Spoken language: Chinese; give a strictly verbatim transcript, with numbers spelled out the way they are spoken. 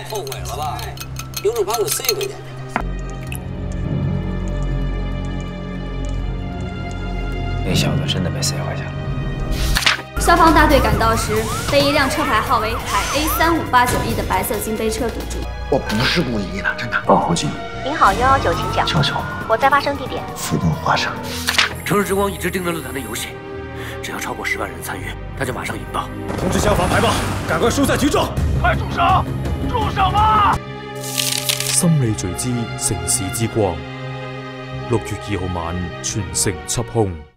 后悔了吧？有种把我塞回去。 那小子真的被塞回去了。 消防大队赶到时，被一辆车牌号为海 A 三五八九一的白色金杯车堵住。 我不是故意的，真的。 报后警。 您好，幺幺九，请讲。 求求我在发生地点。 浮动花城。 城市之光一直盯着论坛的游戏，只要超过十万人参与，他就马上引爆。 通知消防排爆，赶快疏散群众！ 快住手！住手吧！ 心理罪之城市之光，六月二號晚全城緝兇。